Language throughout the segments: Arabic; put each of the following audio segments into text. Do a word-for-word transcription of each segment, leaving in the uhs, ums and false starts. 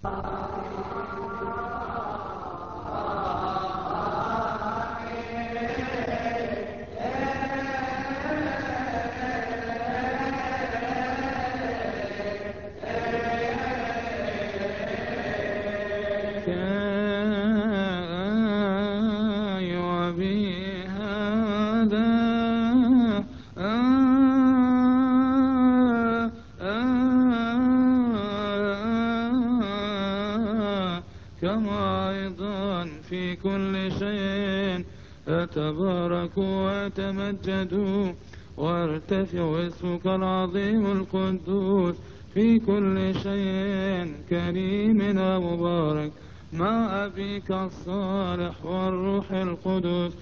كما أيضا في كل شيء أتبارك وأتمجد وارتفع اسمك العظيم القدوس في كل شيء كريم ومبارك مع أبيك الصالح والروح القدس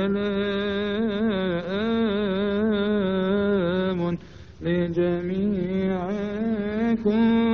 سلام لجميعكم.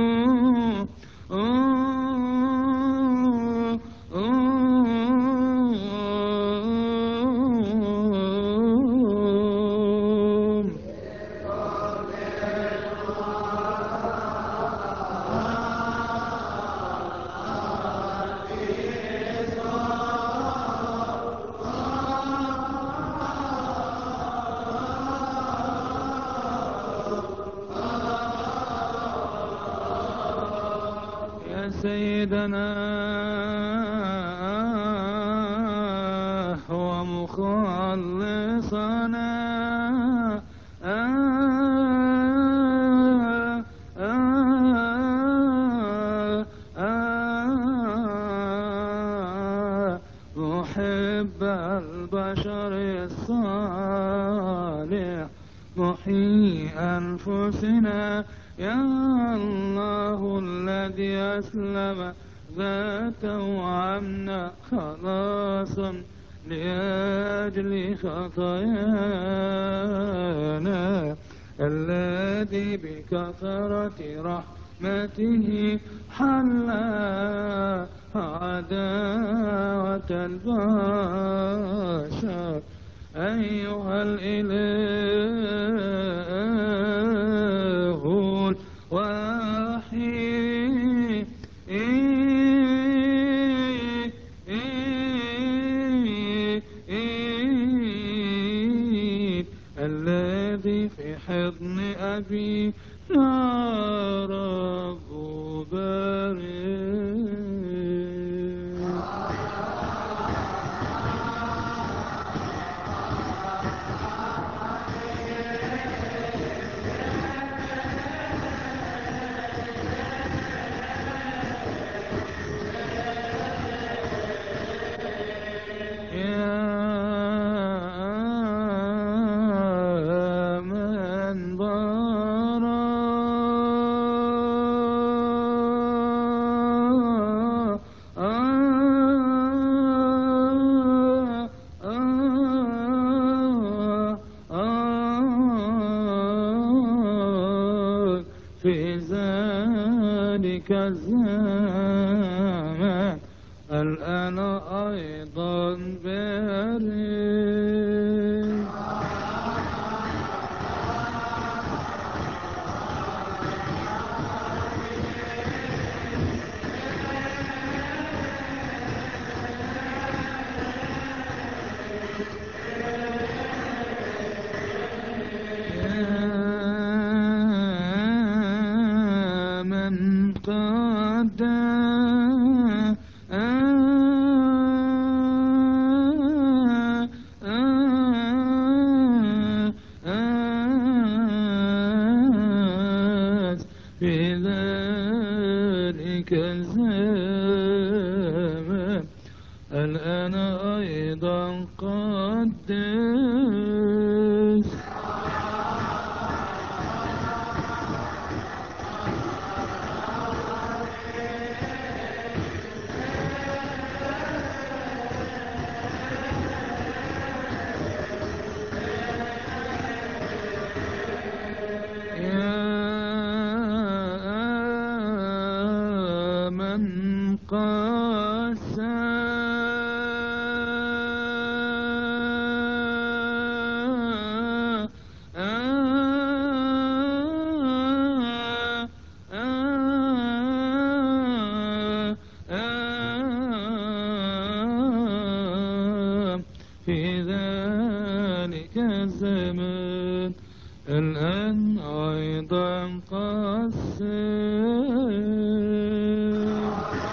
سيدنا ومخلصنا محب البشر الصالح محيي أنفسنا يا الله الذي أسلم ذاته وعمنا خلاصا لأجل خطايانا الذي بكثرة رحمته حل عداوة البشر أيها الإله الوحيد الذي في حضن أبي يا رب بارك. في ذلك الزمان الآن أيضا بارك. قد في ذلك الزمان الآن أيضا قدس. من ينقسم.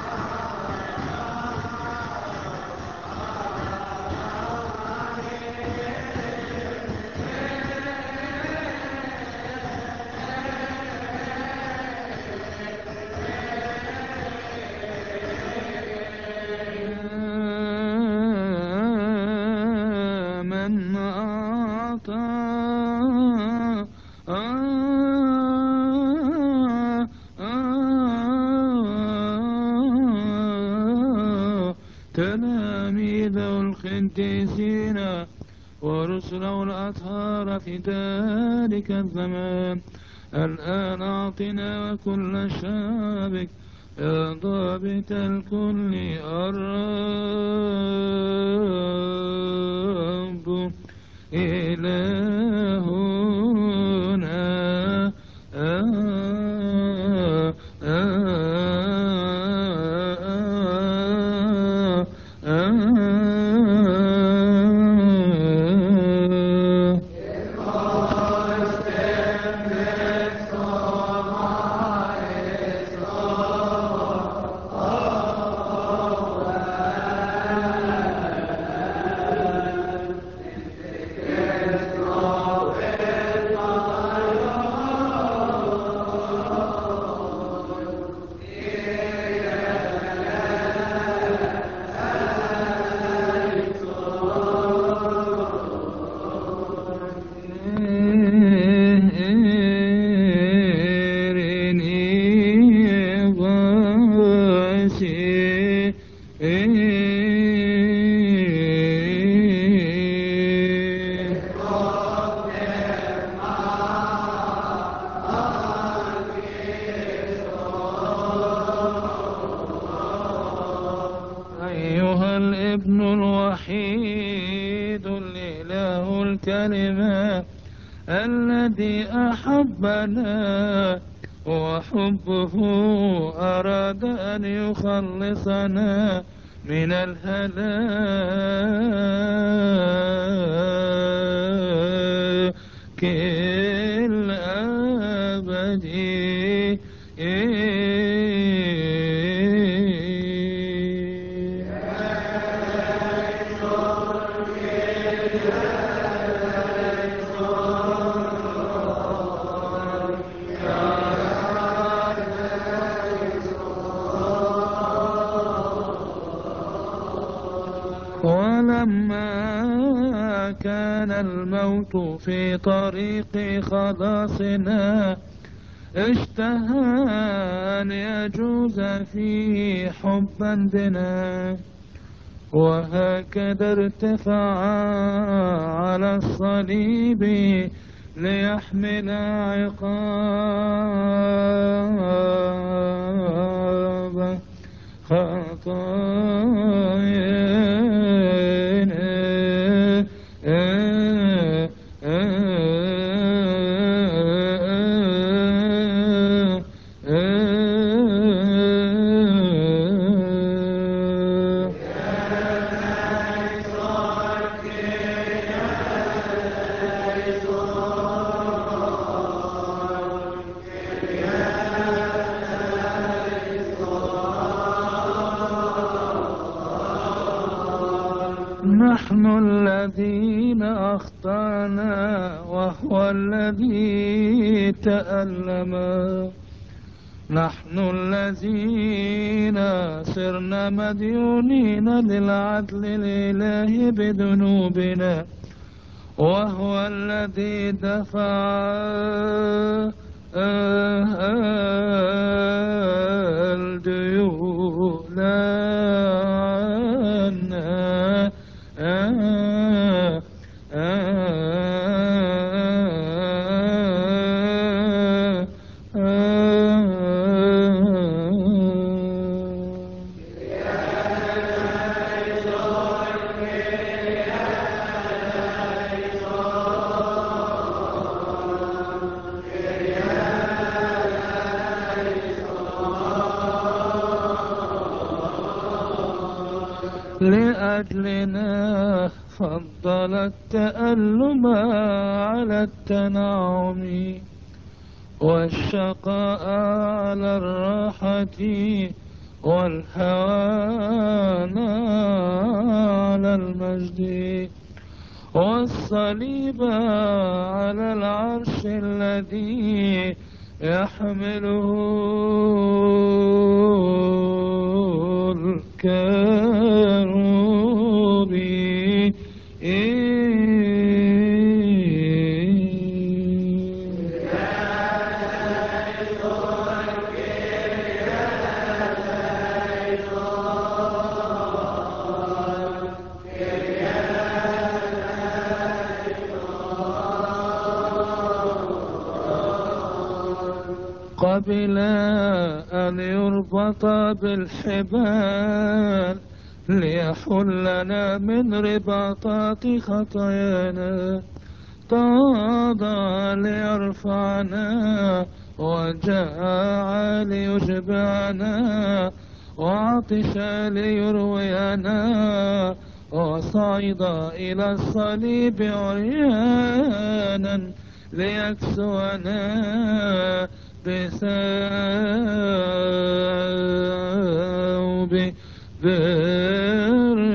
من أعطى تلاميذه القديسين ورسله الأطهار في ذلك الزمان، الآن أعطنا وكل شعبك يا ضابط الكل الرب إلهنا آه آه آه أيها الابن الوحيد الإله الكلمة الذي أحبنا وحبه أراد أن يخلصنا من الهلاك الأبدي. ولما كان الموت في طريق خلاصنا اشتهى أن يجوز فيه حبا بنا، وهكذا ارتفع على الصليب ليحمل عقاب خطايانا. نحن الذين أخطأنا وهو الذي تألم، نحن الذين صرنا مديونين للعدل الإلهي بذنوبنا، وهو الذي دفع الديون عنا. آه آه لأجلنا فضل التألم على التنعم، والشقاء على الراحة والهوان على المجد والصليب على العرش الذي يحمله الكروبي قبل أن يربط بالحبال ليحلنا من رباطات خطايانا، تواضع ليرفعنا وجاع ليشبعنا وعطش ليروينا، وصعد إلى الصليب عريانا ليكسونا بثوب بر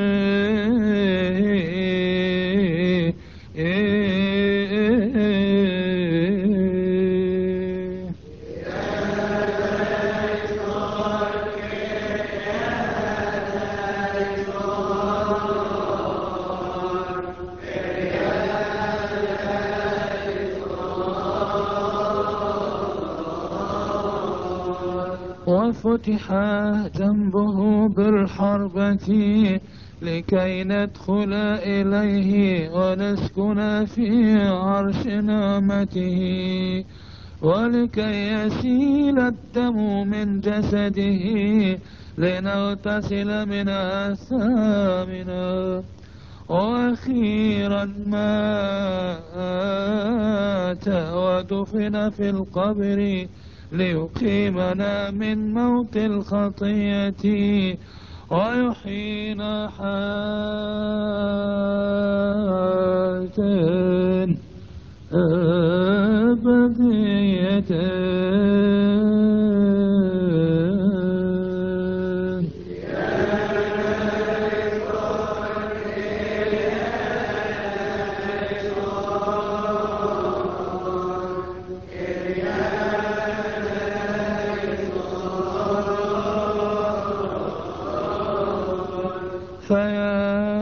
وفتح جنبه بالحربة لكي ندخل إليه ونسكن في عرش نعمته، ولكي يسيل الدم من جسده لنغتسل من آثامنا. وأخيرا مات ودفن في القبر ليقيمنا من موت الخطية ويحيينا حياة أبدية. فيا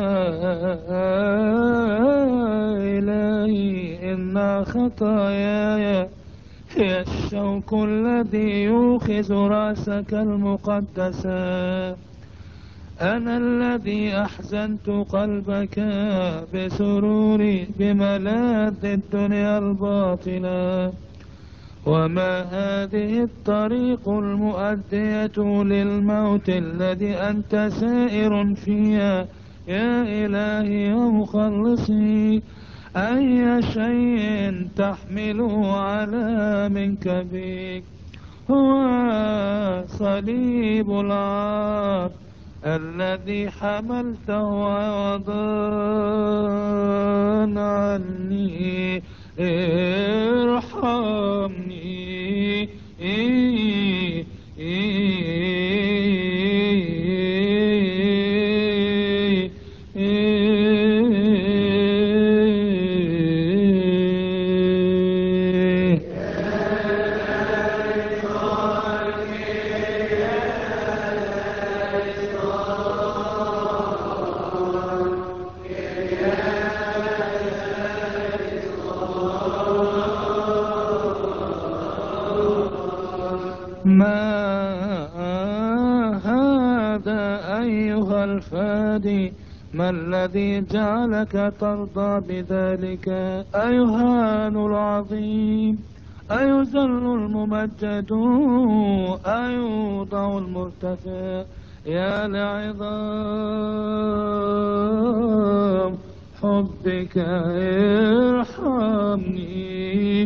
إلهي إن خطاياي هي الشوك الذي يوخز رأسك المقدسة. أنا الذي أحزنت قلبك بسروري بملاذ الدنيا الباطلة. وما هذه الطريق المؤدية للموت الذي أنت سائر فيها يا إلهي ومخلصي؟ أي شيء تحمل على منك بك؟ هو صليب العار الذي حملته عوضا عني. ارحمني إيه إيه إيه. ما هذا أيها الفادي؟ ما الذي جعلك ترضى بذلك؟ أيهان العظيم؟ أيذل الممجد؟ أيوضع المرتفع؟ يا لعظام حبك ارحمني.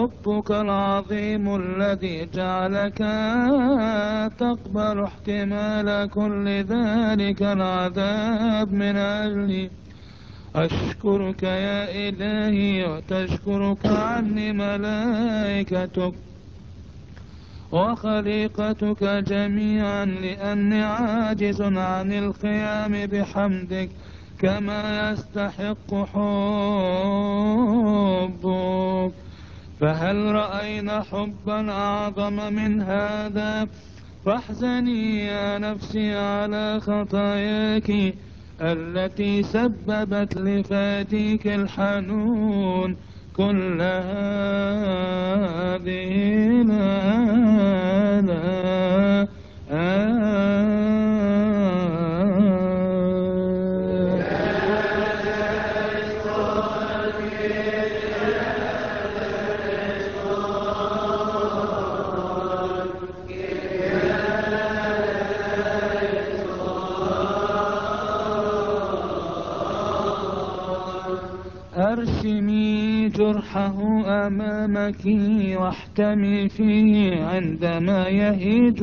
حبك العظيم الذي جعلك تقبل احتمال كل ذلك العذاب من أجلي. أشكرك يا إلهي وتشكرك عني ملائكتك وخليقتك جميعا، لأني عاجز عن القيام بحمدك كما يستحق حبك. فهل رأينا حبا أعظم من هذا؟ فاحزني يا نفسي على خطاياك التي سببت لفاديك الحنون كل هذه الآلاء. أرسمي جرحه أمامك واحتمي فيه عندما يهيج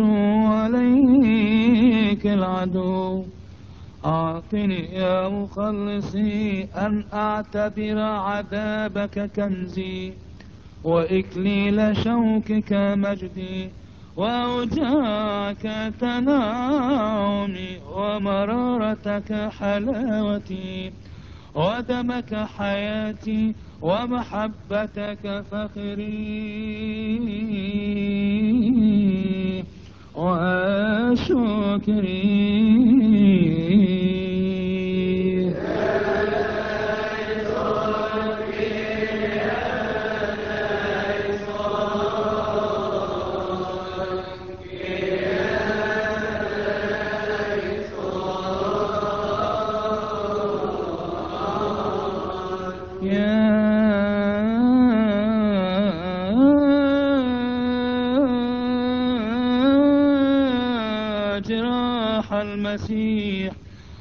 عليك العدو. أعطني يا مخلصي أن أعتبر عذابك كنزي وإكليل شوكك مجدي، وأوجاعك تنعمي ومرارتك حلاوتي، ودمك حياتي ومحبتك فخري وشكري. المسيح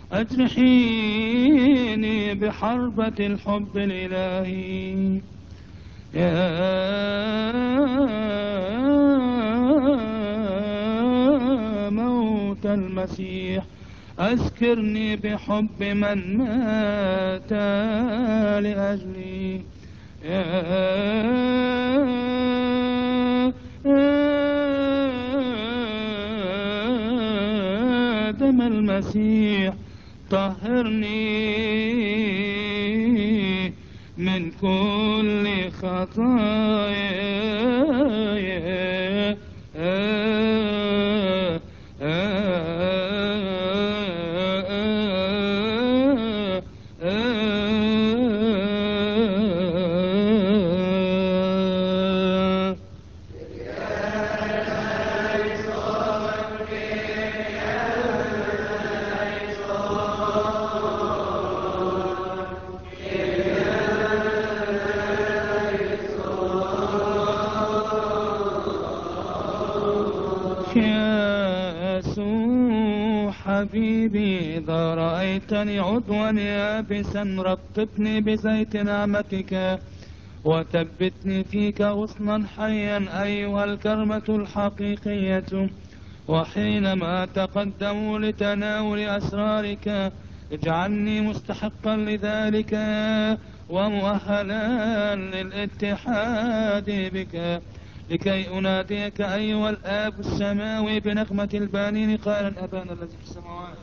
أجرحيني بحربة الحب الإلهي. يا موت المسيح أذكرني بحب من مات لأجلي. يا دم المسيح طهرني من كل خطايا. حبيبي إذا رأيتني عضوا يابسا رطبني بزيت نعمتك وثبتني فيك غصنا حيا أيها الكرمة الحقيقية. وحينما أتقدم لتناول أسرارك اجعلني مستحقا لذلك ومؤهلا للاتحاد بك، لكي أناديك أيها الآب السماوي بنغمة البانين قائلا أبانا الذي في السماوات.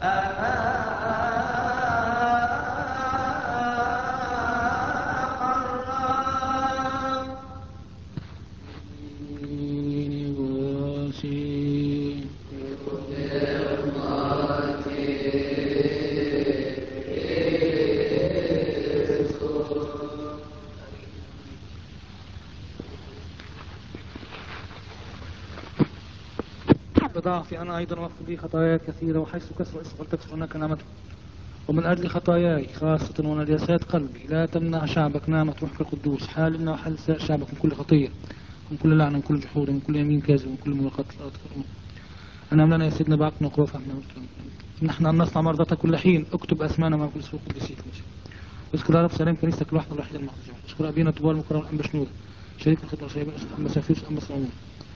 ضعفي أنا أيضا واغفر لي خطاياي كثيرة، وحيث كسر اسم فلتكسر هناك نعمته. ومن أجل خطاياي خاصة ونجاسات قلبي لا تمنع شعبك نعمة روحك القدوس، حالنا وحال سائر شعبك من كل خطية، من كل لعنة، من كل جحود، من كل يمين كاذب، من كل ملاقاة الأرض. أنعم لنا يا سيدنا بعقنا وقوة فهمنا. نحن أن نصنع مرضاتك كل حين، اكتب أسمانا مع كل سوق قدسيك. اذكر يا رب سلام كنيستك الواحدة الوحيدة المخزون. اذكر أبينا طوال المكرم الأنبا شنودة، شريك الخطوة شيبان أنبا سافيوس أنبا صامون.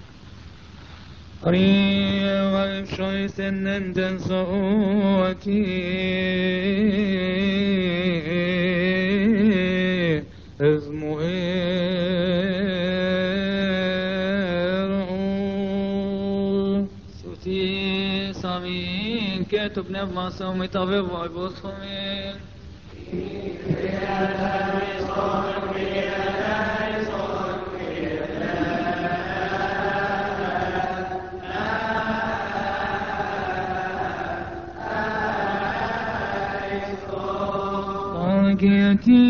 Maria var şöysenden den soğuti ezmu er'u Suti samin ketub nevma sami tabiv wa ibusfumin Geti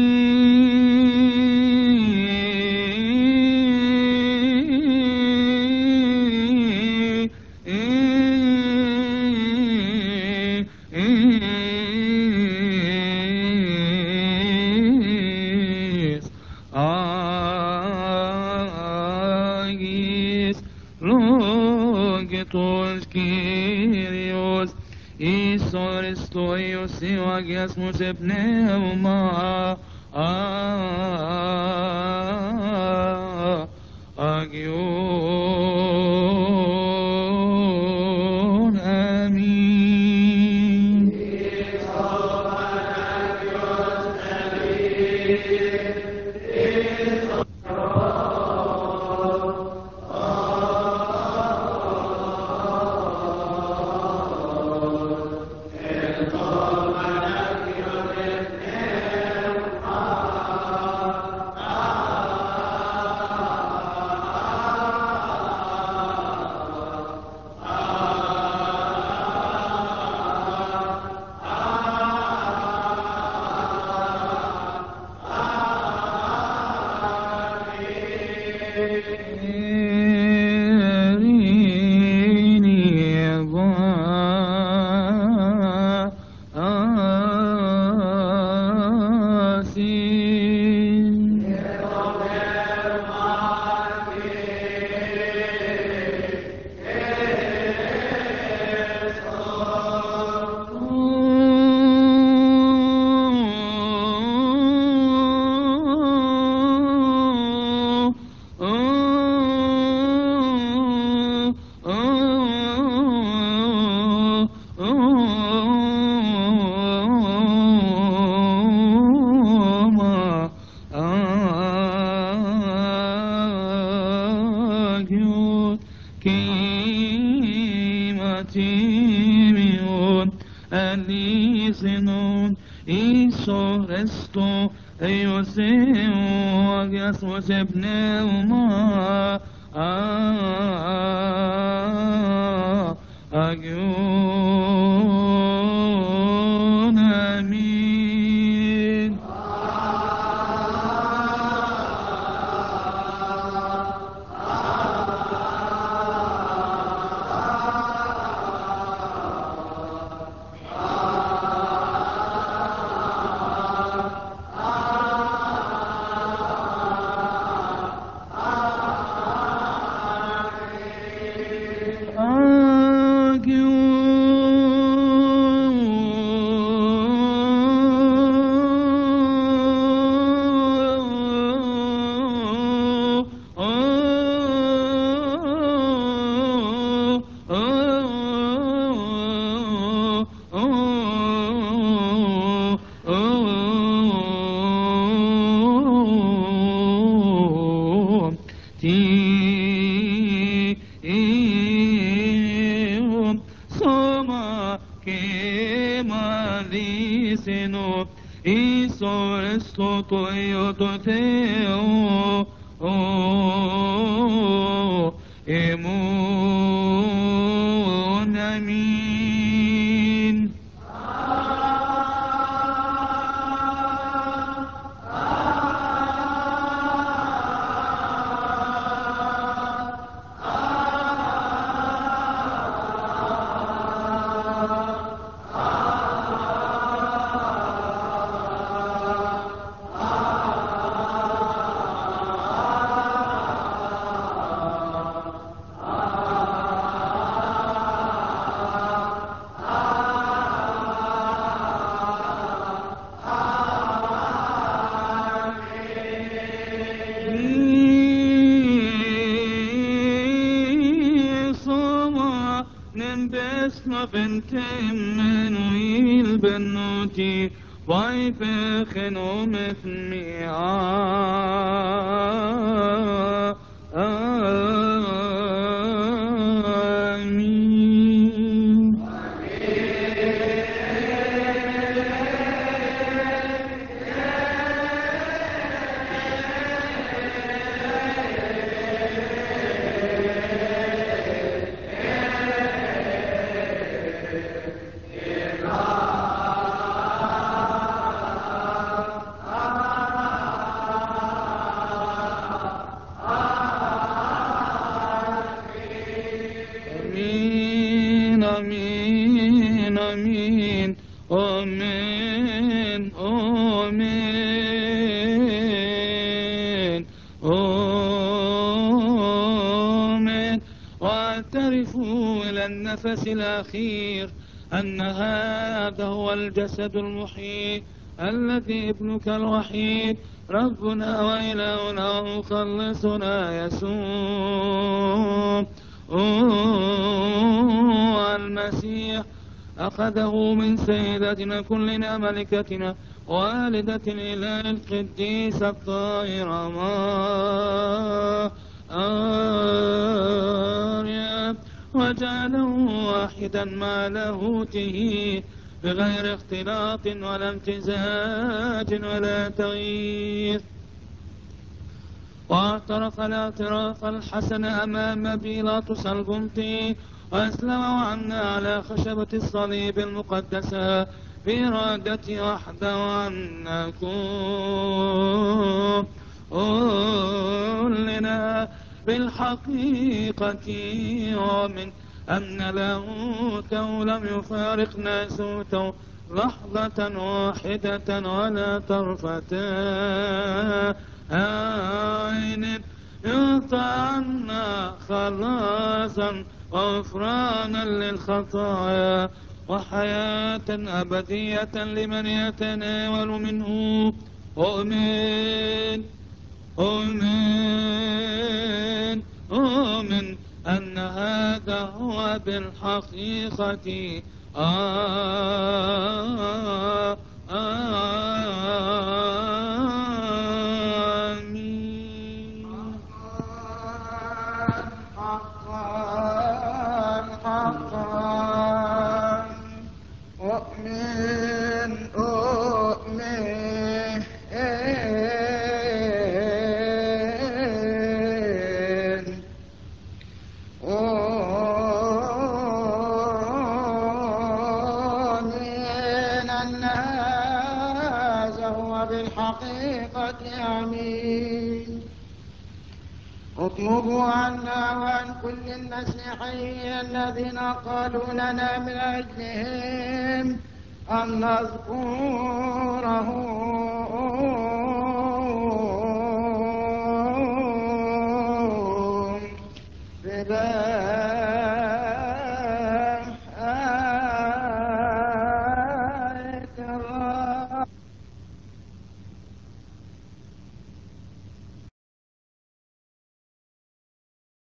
Agis Logetos Kyrios Isoris toios Ivagias mus pneuma Agion Amin. Timion Alisenon Iso resto Eoseo Agias Vosepneuma Agion Amin. Agion que maliceno y sobre esto yo teo oh emun amin. Emmanuel Benuti, wife Chenom Ethmia. Amin. Amin, amin, amin, amin, amin. واعترفوا إلى النفس الأخير أن هذا هو الجسد المحيي الذي ابنك الوحيد ربنا وإلهنا ومخلصنا يسوع المسيح أخذه من سيدتنا كلنا ملكتنا والدة الإله القديسة الطاهرة ماريا وجعله واحدا مع لاهوته بغير اختلاط ولا امتزاج ولا تغيير. واعترف الاعتراف الحسن أمام بيلاطس القمطي وأسلم عنا على خشبة الصليب المقدسة بإرادته وحده أن نكون لنا بالحقيقة ومن أن لاهوته لم يفارق ناسوته لحظة واحدة ولا طرفة عين يطعنا خلاصا وغفرانا للخطايا وحياة أبدية لمن يتناول منه. أؤمن أؤمن أؤمن أن هذا هو بالحقيقة آه آمين. حقا حقا أؤمن أؤمن آمين. اطلبوا عنا وعن كل المسيحيين الذين قالوا لنا من أجلهم أن نذكره